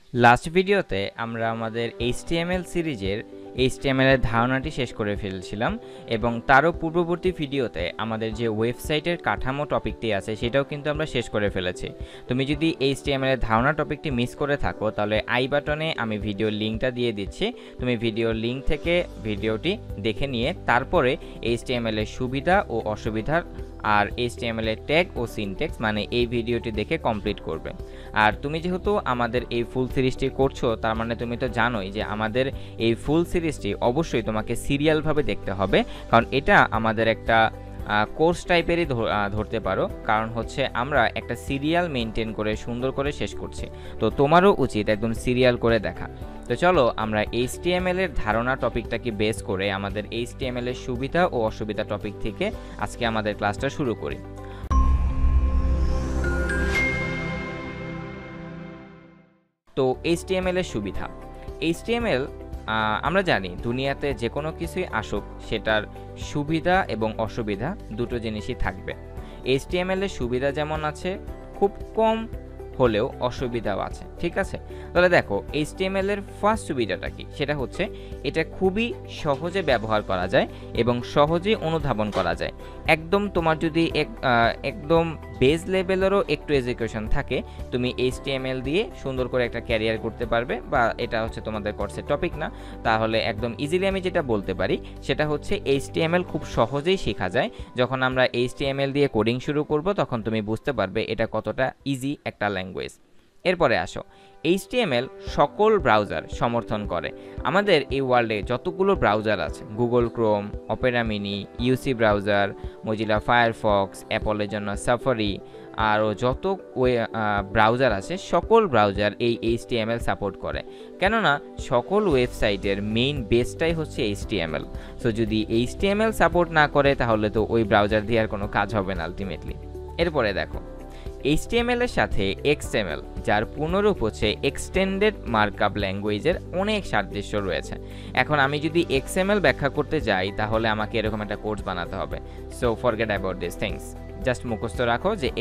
Last ভিডিওতে আমরা আমাদের HTML সিরিজের HTML এর ধারণাটি শেষ করে ফেলছিলাম এবং তারও পূর্ববর্তী ভিডিওতে আমাদের যে ওয়েবসাইটের কাঠামো টপিকটি আছে সেটাও কিন্তু আমরা শেষ করে ফেলেছি। তুমি যদি HTML এর ধারণা টপিকটি মিস করে থাকো তাহলে আই বাটনে আমি ভিডিওর লিঙ্কটা দিয়ে দিচ্ছি, তুমি ভিডিওর লিঙ্ক থেকে ভিডিওটি দেখে নিয়ে তারপরে HTML এর সুবিধা ও অসুবিধার আর HTML এর ট্যাগ ও সিনট্যাক্স মানে এই ভিডিওটি দেখে কমপ্লিট করবে। আর তুমি যেহেতু আমাদের এই ফুল সিরিজটি করছো তার মানে তুমি তো জানোই যে আমাদের এই ফুল সিরিজটি অবশ্যই তোমাকে সিরিয়ালভাবে দেখতে হবে, কারণ এটা আমাদের একটা কোর্স টাইপেরই ধরতে পারো, কারণ হচ্ছে আমরা একটা সিরিয়াল মেনটেন করে সুন্দর করে শেষ করছি। তো তোমারও উচিত একদম সিরিয়াল করে দেখা। তো চলো আমরা HTML এর ধারণা টপিকটাকে বেস করে আমাদের HTML এর সুবিধা ও অসুবিধা টপিক থেকে আজকে আমাদের ক্লাসটা শুরু করি। তো HTML এর সুবিধা। HTML আমরা জানি দুনিয়াতে যে কোনো কিছুই আসুক সেটার সুবিধা এবং অসুবিধা দুটো জিনিসই থাকবে। HTML এর সুবিধা যেমন আছে, খুব কম হলেও অসুবিধাও আছে, ঠিক আছে? তাহলে দেখো HTML এর ফার্স্ট সুবিধাটা কি, সেটা হচ্ছে এটা খুবই সহজে ব্যবহার করা যায় এবং সহজেই অনুধাবন করা যায়। একদম তোমার যদি একদম বেস লেভেলেরও একটু এডুকেশন থাকে, তুমি HTML দিয়ে সুন্দর করে একটা ক্যারিয়ার করতে পারবে, বা এটা হচ্ছে তোমাদের কোর্সের টপিক না, তাহলে একদম ইজিলি আমি যেটা বলতে পারি সেটা হচ্ছে HTML খুব সহজেই শেখা যায়। যখন আমরা HTML দিয়ে কোডিং শুরু করব তখন তুমি বুঝতে পারবে এটা কতটা ইজি একটা ল্যাঙ্গুয়েজ। এরপরে আসো, HTML সকল ব্রাউজার সমর্থন করে। আমাদের এই ওয়ার্ল্ডে যতগুলো ব্রাউজার আছে, Google Chrome, Opera Mini, UC browser, Mozilla Firefox, অ্যাপলের জন্য সাফারি, আরও যত ব্রাউজার আছে সকল ব্রাউজার এই HTML সাপোর্ট করে, কেননা সকল ওয়েবসাইটের মেইন বেসটাই হচ্ছে HTML। সো যদি HTML সাপোর্ট না করে তাহলে তো ওই ব্রাউজার দিয়ে আর কোনো কাজ হবে না আলটিমেটলি। এরপরে দেখো HTML এর সাথে XML, যার পূর্ণরূপ হচ্ছে এক্সটেন্ডেড মার্কআপ ল্যাঙ্গুয়েজের অনেক সাদৃশ্য রয়েছে। এখন আমি যদি XML ব্যাখ্যা করতে যাই তাহলে আমাকে এরকম একটা কোর্স বানাতে হবে। So forget about this things, just মুখস্থ রাখো যে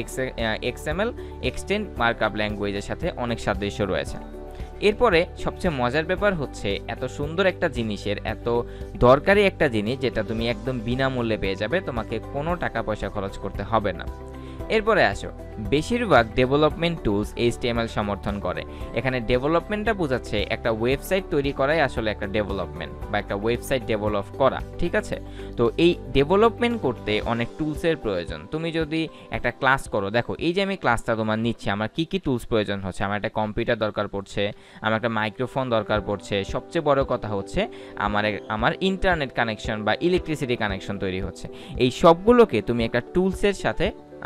XML এক্সটেন্ড মার্কআপ ল্যাঙ্গুয়েজের সাথে অনেক সাদৃশ্য রয়েছে। এরপরে সবচেয়ে মজার ব্যাপার হচ্ছে এত সুন্দর একটা জিনিসের, এত দরকারি একটা জিনিস যেটা তুমি একদম বিনামূল্যে পেয়ে যাবে, তোমাকে কোনো টাকা পয়সা খরচ করতে হবে না। এরপরে আসো, বেশিরভাগ ডেভেলপমেন্ট টুলস HTML সমর্থন করে। এখানে ডেভেলপমেন্টটা বোঝাচ্ছে একটা ওয়েবসাইট তৈরি করাই আসলে একটা ডেভেলপমেন্ট, বা একটা ওয়েবসাইট ডেভেলপ করা, ঠিক আছে? তো এই ডেভেলপমেন্ট করতে অনেক টুলসের প্রয়োজন। তুমি যদি একটা ক্লাস করো, দেখো এই যে আমি ক্লাসটা তোমার নিচ্ছি, আমার কি কি টুলস প্রয়োজন হচ্ছে, আমার একটা কম্পিউটার দরকার পড়ছে, আমার একটা মাইক্রোফোন দরকার পড়ছে, সবচেয়ে বড় কথা হচ্ছে আমার ইন্টারনেট কানেকশন বা ইলেকট্রিসিটি কানেকশন তৈরি হচ্ছে। এই সবগুলোকে তুমি একটা টুলসের সাথে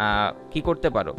কি করতে পারো,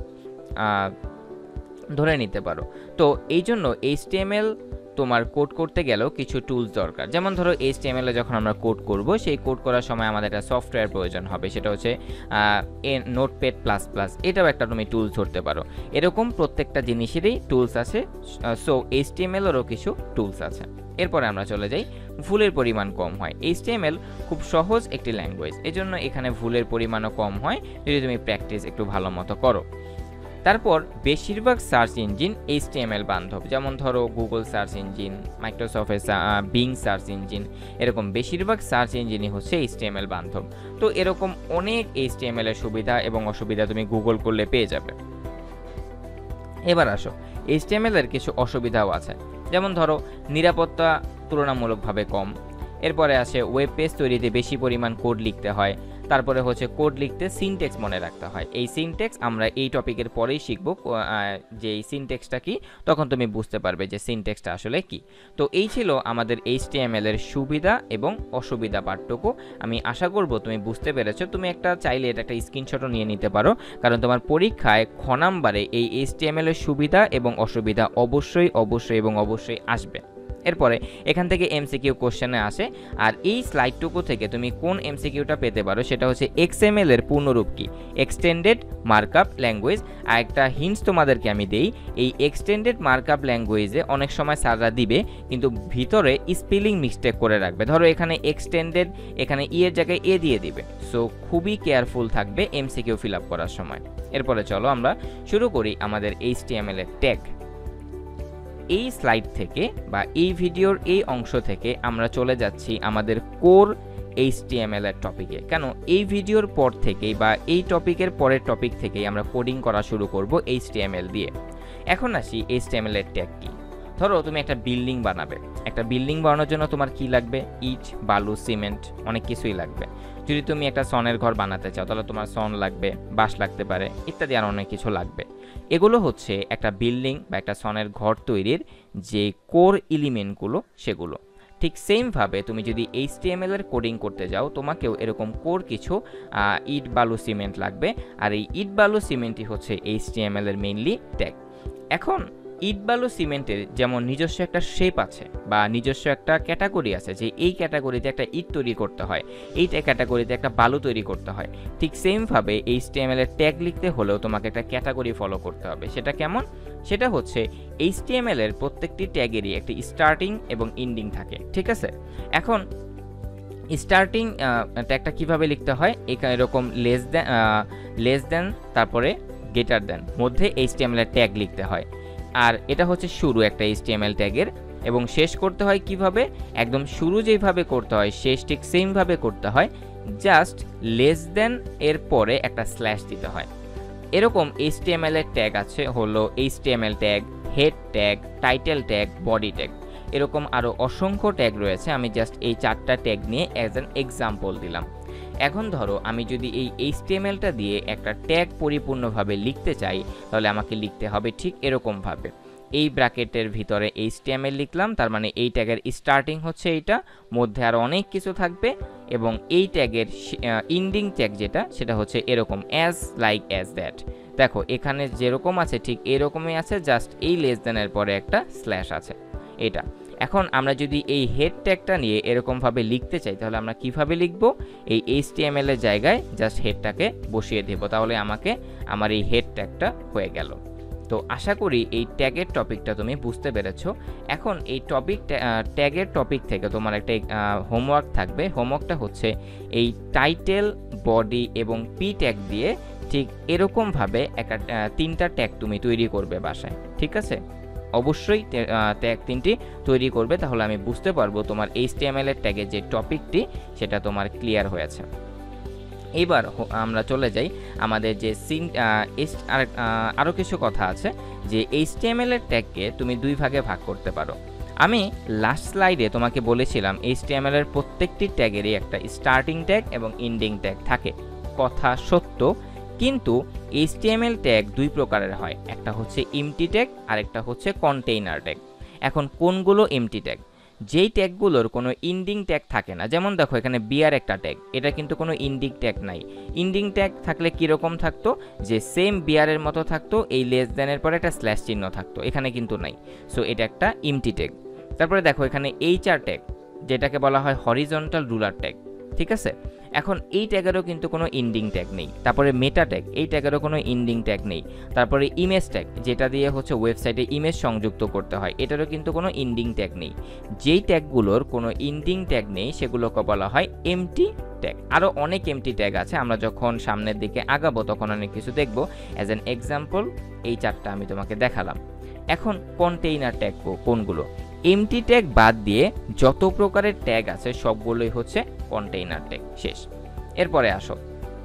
ধরে নিতে পারো। তো এই জন্য HTML তোমার কোড করতে গেলেও কিছু টুলস দরকার। যেমন ধরো HTML এ যখন আমরা কোড করব, সেই কোড করার সময় আমাদের একটা সফটওয়্যার প্রয়োজন হবে, সেটা হচ্ছে নোটপ্যাড প্লাস প্লাস, এটাও একটা তুমি টুলস ধরতে পারো। এরকম প্রত্যেকটা জিনিসেরই টুলস আছে। সো HTML এরও কিছু টুলস আছে। এরপরে আমরা চলে যাই, ভুলের পরিমাণ কম হয়। HTML খুব সহজ একটি ল্যাঙ্গুয়েজ, এজন্য এখানে ভুলের পরিমাণও কম হয় যদি তুমি প্র্যাকটিস একটু ভালো মতো করো। তারপর বেশিরভাগ সার্চ ইঞ্জিন HTML বান্ধব, যেমন ধরো গুগল সার্চ ইঞ্জিন, মাইক্রোসফটের বিং সার্চ ইঞ্জিন, এরকম বেশিরভাগ সার্চ ইঞ্জিনই হচ্ছে HTML বান্ধব। তো এরকম অনেক HTML এর সুবিধা এবং অসুবিধা তুমি গুগল করলে পেয়ে যাবে। এবার আসো, HTML এর কিছু অসুবিধাও আছে, যেমন ধরো নিরাপত্তা তুলনামূলকভাবে কম। এরপরে আসে ওয়েব পেজ তৈরিতে বেশি পরিমাণ কোড লিখতে হয়। তারপরে হচ্ছে কোড লিখতে সিনট্যাক্স মনে রাখতে হয়। এই সিনট্যাক্স আমরা এই টপিকের পরেই শিখব, যে এই সিনট্যাক্সটা কি, তখন তুমি বুঝতে পারবে যে সিনট্যাক্সটা আসলে কি। তো এই ছিল আমাদের HTML এর সুবিধা এবং অসুবিধা পার্টটুকু। আমি আশা করব তুমি বুঝতে পেরেছো। তুমি চাইলে এটা একটা স্ক্রিনশটও নিয়ে নিতে পারো, কারণ তোমার পরীক্ষায় খ নাম্বারে এই HTML এর সুবিধা এবং অসুবিধা অবশ্যই অবশ্যই এবং অবশ্যই আসবে। এরপরে এখান থেকে MCQ কোশ্চেনে আসে, আর এই স্লাইডটুকু থেকে তুমি কোন MCQটা পেতে পারো সেটা হচ্ছে XML এর পূর্ণরূপ কি, এক্সটেন্ডেড মার্কআপ ল্যাঙ্গুয়েজ। আর একটা হিন্টস তোমাদেরকে আমি দেই, এই এক্সটেন্ডেড মার্কআপ ল্যাঙ্গুয়েজে অনেক সময় স্যাররা দিবে কিন্তু ভিতরে স্পেলিং মিস্টেক করে রাখবে। ধরো এখানে এক্সটেন্ডেড, এখানে এর জায়গায় এ দিয়ে দিবে। সো খুবই কেয়ারফুল থাকবে MCQ ফিল আপ করার সময়। এরপরে চলো আমরা শুরু করি আমাদের HTML এর ট্যাগ। এই স্লাইড থেকে বা এই ভিডিওর এই অংশ থেকে আমরা চলে যাচ্ছি আমাদের কোর HTML এর টপিকে। কেন এই ভিডিওর পর থেকেই বা এই টপিকের পরের টপিক থেকেই আমরা কোডিং করা শুরু করব HTML দিয়ে। এখন আসি HTML এর ট্যাগ কি। ধরো তুমি একটা বিল্ডিং বানাবে, একটা বিল্ডিং বানানোর জন্য তোমার কি লাগবে? ইট, বালু, সিমেন্ট, অনেক কিছুই লাগবে। যদি তুমি একটা সনের ঘর বানাতে চাও তাহলে তোমার সন লাগবে, বাঁশ লাগতে পারে, ইত্যাদি আর অনেক কিছু লাগবে। এগুলো হচ্ছে একটা বিল্ডিং বা একটা সনের ঘর তৈরির যে কোর এলিমেন্টগুলো সেগুলো। ঠিক সেমভাবে তুমি যদি HTML এর কোডিং করতে যাও তোমাকেও এরকম কোর কিছু ইট, বালু, সিমেন্ট লাগবে। আর এই ইট, বালু, সিমেন্টই হচ্ছে HTML এর মেইনলি ট্যাগ। এখন ইট, বালু, সিমেন্টের যেমন নিজস্ব একটা শেপ আছে বা নিজস্ব একটা ক্যাটাগরি আছে, যে এই ক্যাটাগরিতে একটা ইট তৈরি করতে হয়, এই ক্যাটাগরিতে একটা বালু তৈরি করতে হয়, ঠিক সেমভাবে HTML এর ট্যাগ লিখতে হলেও তোমাকে একটা ক্যাটাগরি ফলো করতে হবে। সেটা কেমন? সেটা হচ্ছে HTML এর প্রত্যেকটি ট্যাগেরই একটি স্টার্টিং এবং এন্ডিং থাকে, ঠিক আছে? এখন স্টার্টিং ট্যাগটা কিভাবে লিখতে হয়? এখানে এরকম লেস দেন তারপরে গ্রেটার দেন মধ্যে HTML এর ট্যাগ লিখতে হয়। আর এটা হচ্ছে শুরু একটা HTML ট্যাগের, এবং শেষ করতে হয় কিভাবে? একদম শুরু যেভাবে করতে হয় শেষ ঠিক সেমভাবে করতে হয়, জাস্ট লেস দেন এর পরে একটা স্ল্যাশ দিতে হয়। এরকম HTML এর ট্যাগ আছে হলো HTML tag, head tag, title tag, body tag, এরকম আরও অসংখ্য ট্যাগ রয়েছে। আমি জাস্ট এই 4টা ট্যাগ নিয়ে অ্যাজ অ্যান এক্সাম্পল দিলাম। এখন ধরো আমি যদি এই HTMLটা দিয়ে একটা ট্যাগ পরিপূর্ণভাবে লিখতে চাই তাহলে আমাকে লিখতে হবে ঠিক এরকমভাবে। এই ব্র্যাকেটের ভিতরে HTML লিখলাম, তার মানে এই ট্যাগের স্টার্টিং হচ্ছে এইটা, মধ্যে আরও অনেক কিছু থাকবে, এবং এই ট্যাগের এন্ডিং ট্যাগ যেটা সেটা হচ্ছে এরকম অ্যাজ লাইক অ্যাজ দ্যাট। দেখো এখানে যেরকম আছে ঠিক এরকমই আছে, জাস্ট এই লেস দেনের পরে একটা স্ল্যাশ আছে এটা। এখন আমরা যদি এই হেড ট্যাগটা নিয়ে এরকমভাবে লিখতে চাই তাহলে আমরা কিভাবে লিখব? এই HTML এর জায়গায় জাস্ট হেডটাকে বসিয়ে দেব, তাহলে আমার এই হেড ট্যাগটা হয়ে গেল। তো আশা করি এই ট্যাগের টপিকটা তুমি বুঝতে পেরেছো। এখন এই ট্যাগের টপিক থেকে তোমার একটা হোমওয়ার্ক থাকবে। হোমওয়ার্কটা হচ্ছে এই টাইটেল, বডি এবং পি ট্যাগ দিয়ে ঠিক এরকমভাবে একটা 3টা ট্যাগ তুমি তৈরি করবে বাসায়, ঠিক আছে? অবশ্যই ট্যাগ 3টি তৈরি করবে, তাহলে আমি বুঝতে পারবো তোমার HTML এর ট্যাগের যে টপিকটি সেটা তোমার ক্লিয়ার হয়েছে। এবার আমরা চলে যাই আমাদের যে আরও কিছু কথা আছে যে HTML এর ট্যাগকে তুমি 2 ভাগে ভাগ করতে পারো। আমি লাস্ট স্লাইডে তোমাকে বলেছিলাম HTML এর প্রত্যেকটি ট্যাগেরই একটা স্টার্টিং ট্যাগ এবং এন্ডিং ট্যাগ থাকে, কথা সত্য, কিন্তু HTML ট্যাগ 2 প্রকারের হয়, একটা হচ্ছে এমটি ট্যাগ আর একটা হচ্ছে কন্টেইনার ট্যাগ। এখন কোনগুলো এমটি ট্যাগ? যেই ট্যাগগুলোর কোনো এন্ডিং ট্যাগ থাকে না, যেমন দেখো এখানে বিয়ার একটা ট্যাগ, এটা কিন্তু কোনো এন্ডিং ট্যাগ নাই। এন্ডিং ট্যাগ থাকলে কীরকম থাকতো? যে সেম বিয়ারের মতো থাকতো, এই লেস দেনের পরে একটা স্ল্যাশ চিহ্ন থাকতো, এখানে কিন্তু নাই। সো এটা একটা এমটি ট্যাগ। তারপরে দেখো এখানে HR ট্যাগ, যেটাকে বলা হয় হরিজন্টাল রুলার ট্যাগ, ঠিক আছে? এখন এই ট্যাগেরও কিন্তু কোনো এন্ডিং ট্যাগ নেই। তারপরে মেটা ট্যাগ, এই ট্যাগেরও কোনো এন্ডিং ট্যাগ নেই। তারপরে ইমেজ ট্যাগ, যেটা দিয়ে হচ্ছে ওয়েবসাইটে ইমেজ সংযুক্ত করতে হয়, এটারও কিন্তু কোনো এন্ডিং ট্যাগ নেই। যেই ট্যাগগুলোর কোনো এন্ডিং ট্যাগ নেই সেগুলোকে বলা হয় এমটি ট্যাগ। আরও অনেক এমটি ট্যাগ আছে, আমরা যখন সামনের দিকে আগাবো তখন অনেক কিছু দেখব। অ্যাজ অ্যান এক্সাম্পল এই 4টা আমি তোমাকে দেখালাম। এখন কন্টেইনার ট্যাগ কোনগুলো? এমটি ট্যাগ বাদ দিয়ে যত প্রকারের ট্যাগ আছে সবগুলোই হচ্ছে কন্টেইনার ট্যাগ। শেষ। এরপরে আসো,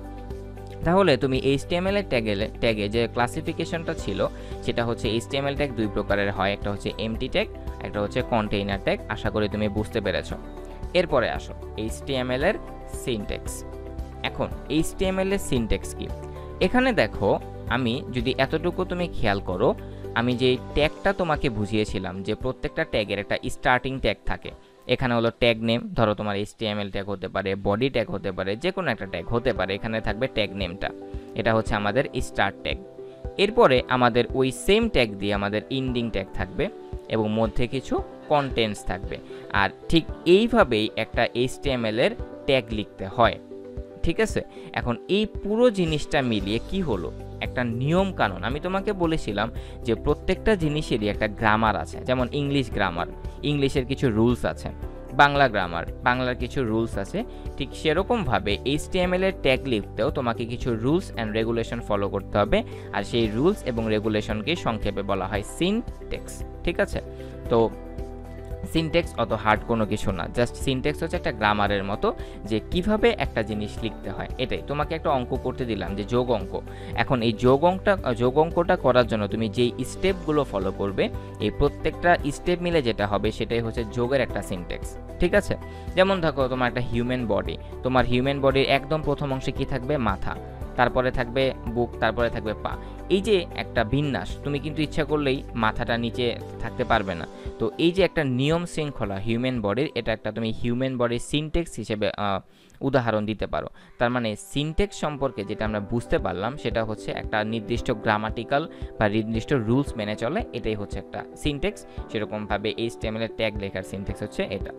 তাহলে তুমি HTML এর ট্যাগে যে ক্লাসিফিকেশনটা ছিল সেটা হচ্ছে HTML ট্যাগ 2 প্রকারের হয়, একটা হচ্ছে এমটি ট্যাগ, একটা হচ্ছে কন্টেইনার ট্যাগ। আশা করি তুমি বুঝতে পেরেছো। এরপরে আসো HTML এর সিনট্যাক্স। এখন HTML এর সিনট্যাক্স কি? এখানে দেখো আমি যদি এতটুকু তুমি খেয়াল করো, আমি যে ট্যাগটা তোমাকে বুঝিয়েছিলাম যে প্রত্যেকটা ট্যাগের একটা স্টার্টিং ট্যাগ থাকে। এখানে হলো ট্যাগ নেম, ধরো তোমার HTML ট্যাগ হতে পারে, বডি ট্যাগ হতে পারে, যে কোনো একটা ট্যাগ হতে পারে, এখানে থাকবে ট্যাগ নেমটা, এটা হচ্ছে আমাদের স্টার্ট ট্যাগ। এরপরে আমাদের ওই সেম ট্যাগ দিয়ে আমাদের এন্ডিং ট্যাগ থাকবে এবং মধ্যে কিছু কন্টেন্টস থাকবে। আর ঠিক এইভাবেই একটা HTML এর ট্যাগ লিখতে হয়, ঠিক আছে? এখন এই পুরো জিনিসটা মিলিয়ে কি হলো? একটা নিয়ম কানুন। আমি তোমাকে বলেছিলাম যে প্রত্যেকটা জিনিসেরই একটা গ্রামার আছে, যেমন ইংলিশ গ্রামার, ইংলিশের কিছু রুলস আছে। বাংলা গ্রামার, বাংলার কিছু রুলস আছে, ঠিক সেরকমভাবে এইচটিএমএল এর ট্যাগ লিখতেও তোমাকে কিছু রুলস অ্যান্ড রেগুলেশন ফলো করতে হবে, আর সেই রুলস এবং রেগুলেশনকে সংক্ষেপে বলা হয় সিনট্যাক্স। ঠিক আছে, তো সিনট্যাক্স অত হার্ড কোনো কিছু না, জাস্ট সিনট্যাক্স হচ্ছে একটা গ্রামারের মতো, যে কিভাবে একটা জিনিস লিখতে হয় এটাই। তোমাকে একটা অঙ্ক করতে দিলাম যে যোগ অঙ্ক, এখন এই যোগ অঙ্কটা করার জন্য তুমি যেই স্টেপগুলো ফলো করবে, এই প্রত্যেকটা স্টেপ মিলে যেটা হবে সেটাই হচ্ছে যোগের একটা সিনট্যাক্স। ঠিক আছে, যেমন দেখো তোমার একটা হিউম্যান বডি, তোমার হিউম্যান বডির একদম প্রথম অংশে কি থাকবে? মাথা, তারপরে থাকবে বুক, তারপরে থাকবে পা। এই যে একটা বিন্যাস, তুমি কিন্তু ইচ্ছা করলেই মাথাটা নিচে থাকতে পারবে না। তো এই যে একটা নিয়ম শৃঙ্খলা হিউম্যান বডির, এটা একটা তুমি হিউম্যান বডির সিনট্যাক্স হিসেবে উদাহরণ দিতে পারো। তার মানে সিনট্যাক্স সম্পর্কে যেটা আমরা বুঝতে পারলাম সেটা হচ্ছে একটা নির্দিষ্ট গ্রামাটিক্যাল বা নির্দিষ্ট রুলস মেনে চলে, এটাই হচ্ছে একটা সিনট্যাক্স। সেরকমভাবে এইচটিএমএল এর ট্যাগ লেখার সিনট্যাক্স হচ্ছে এটা।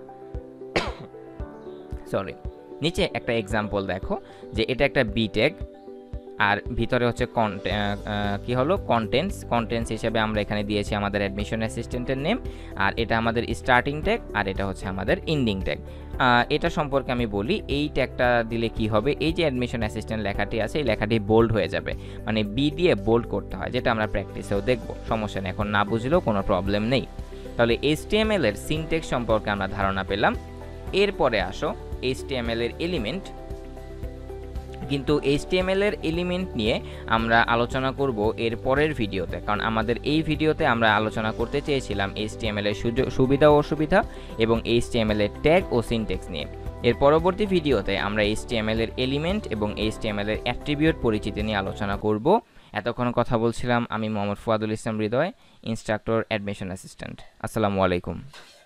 সরি, নিচে একটা এক্সাম্পল দেখো, যে এটা একটা বি ট্যাগ, আর ভিতরে হচ্ছে কি হলো কন্টেন্টস হিসেবে আমরা এখানে দিয়েছি আমাদের অ্যাডমিশন অ্যাসিস্ট্যান্টের নেম, আর এটা আমাদের স্টার্টিং ট্যাগ, আর এটা হচ্ছে আমাদের এন্ডিং ট্যাগ। এটা সম্পর্কে আমি বলি, এই ট্যাগটা দিলে কি হবে, এই যে অ্যাডমিশন অ্যাসিস্ট্যান্ট লেখাটি আছে এই লেখাটি বোল্ড হয়ে যাবে, মানে বি দিয়ে বোল্ড করতে হয়, যেটা আমরা প্র্যাকটিসেও দেখব, সমস্যা নেই, এখন না বুঝলেও কোনো প্রবলেম নেই। তাহলে এইচটিএমএল এর সিনট্যাক্স সম্পর্কে আমরা ধারণা পেলাম। এরপরে আসো এইচটিএমএল এর এলিমেন্ট। কিন্তু এইচটিএমএল এর এলিমেন্ট নিয়ে আমরা আলোচনা করব এর পরের ভিডিওতে, কারণ আমাদের এই ভিডিওতে আমরা আলোচনা করতে চেয়েছিলাম এইচটিএমএল এর সুবিধা ও অসুবিধা এবং এইচটিএমএল এর ট্যাগ ও সিনট্যাক্স নিয়ে। এর পরবর্তী ভিডিওতে আমরা এইচটিএমএল এর এলিমেন্ট এবং এইচটিএমএল এর অ্যাট্রিবিউট পরিচিতি নিয়ে আলোচনা করব। এতক্ষণ কথা বলছিলাম আমি Mohammad Fuadul Islam Hridoy, instructor admission assistant. আসসালামু আলাইকুম।